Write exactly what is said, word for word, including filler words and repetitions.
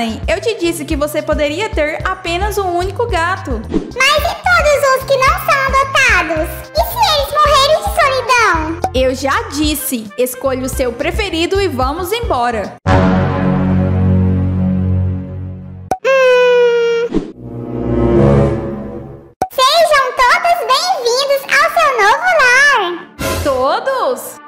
Sunny, eu te disse que você poderia ter apenas um único gato. Mas e todos os que não são adotados? E se eles morrerem de solidão? Eu já disse, escolha o seu preferido e vamos embora. Hum... Sejam todos bem-vindos ao seu novo lar. Todos?